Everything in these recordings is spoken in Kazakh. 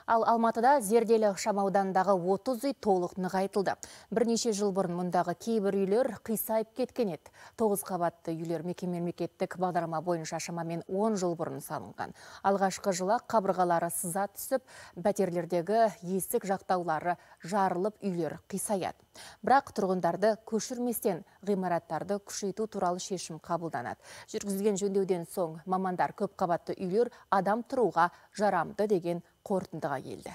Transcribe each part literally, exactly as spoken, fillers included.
Ал Алматыда Зерделі ықшамаудандағы отыз үй толық нығайтылды. Бірнеше жыл бұрын мұндағы кейбір үйлер қисайып кеткен еді. тоғыз қабатты үйлер мемлекеттік бағдарлама бойынша шамамен он жыл бұрын салынған. Алғашқы жылы қабырғалары сыза түсіп, пәтерлердегі есік жақтаулары жарылып үйлер қисаяды. Бірақ тұрғындарды көшірместен ғимараттарды күшейту туралы шешім қабылданады. Жүргізілген жөндеуден соң мамандар көп қабатты үйлер адам тұруға жарамды деген қорытындыға келді.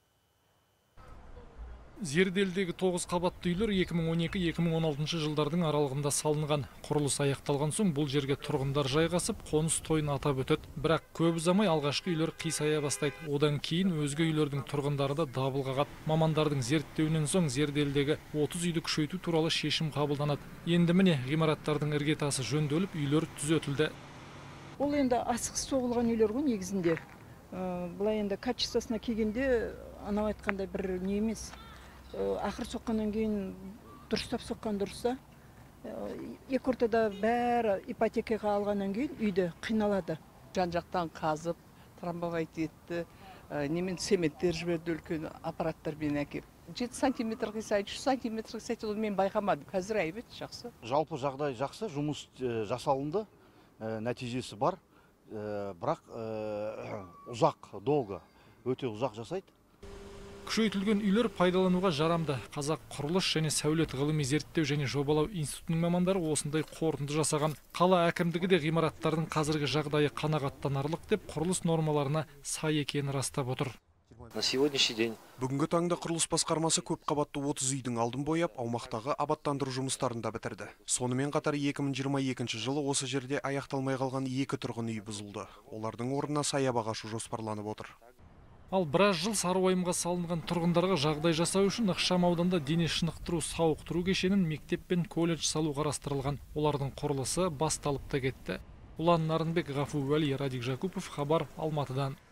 Зерделдегі тоғыз қабатты үйлер екі мың он екі - екі мың он алтыншы жылдардың аралығында салынған. Құрылыс аяқталған соң бұл жерге тұрғындар жайғасып, қоныс тойын атап өтеді. Бірақ көп ұзамай алғашқы үйлер қисая бастайды. Одан кейін өзге үйлердің тұрғындары да дабыл қағады. Мамандардың зерттеуінен соң Зерделдегі отыз үйді күшейту туралы шешім қабылданады. Енді міне ғимараттардың іргетасы жөнделіп, үйлер түзетілді. Ол енді асығыс соғылған үйлер ғой негізінде. Бұлай енді качествосына келгенде анау айтқандай бір не емес. Ақыр соққаннан кейін дұрыстап соққан дұрыста. Екі ортада бәрі ипотекаға алғаннан кейін үйді қиналады. Жан-жақтан қазып, трамбовать етті, немен цементтер жіберді, үлкен аппараттармен әкеп. жеті сантиметр қисайды, үш сантиметр қисайды, ол мен байқамадым. Қазір әйбет жақсы. Жалпы жағдай жақсы, жұмыс жасалынды, нәтижесі бар. Бірақ ұзақ, долго, өте ұзақ жасайды. Күшейтілген үйлер пайдалануға жарамды. Қазақ құрылыс және сәулет ғылыми зерттеу және жобалау институтының мамандары осындай қорытынды жасаған. Қала әкімдігі де ғимараттардың қазіргі жағдайы қанағаттанарлық деп құрылыс нормаларына сай екенін растап отыр. На сегодняшний день бүгінгі таңда құрылыс басқармасы көп қабатты отыз үйдің алдын бояп, аумақтағы абаттандыру жұмыстарын да бітірді. Сонымен қатар екі мың жиырма екінші жылы осы жерде аяқталмай қалған екі тұрғын үй бұзылды. Олардың орнына саябақ ашу жоспарланып отыр. Ал біраз жыл сарыуайымға салынған тұрғындарға жағдай жасау үшін ықшам ауданда дене шынықтыру сауықтыру кешенін мектеп пен колледж салу қарастырылған. Олардың құрылысы басталып та кетті. Ұлан Нарынбек, Ғафу Уәли, Радик Жакупов, хабар Алматыдан.